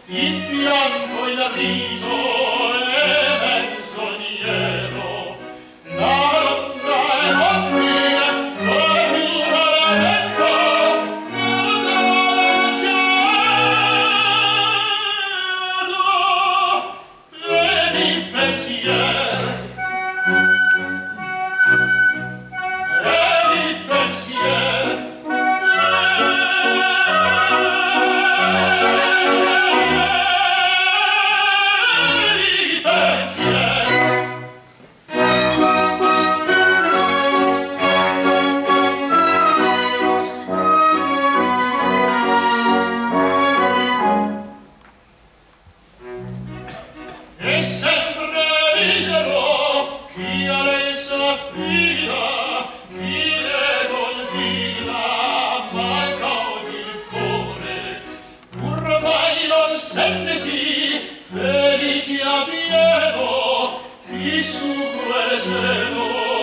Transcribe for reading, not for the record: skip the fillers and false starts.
il pianto il riso è menzognero, la ronda è nobile, pura e vento, nuda cielo, vedi pensier, vedi pensier, e sempre misero chi a lei s'affida, chi le confida, manca il cuore, pur mai non sentesi felice a pieno, chi su quel seno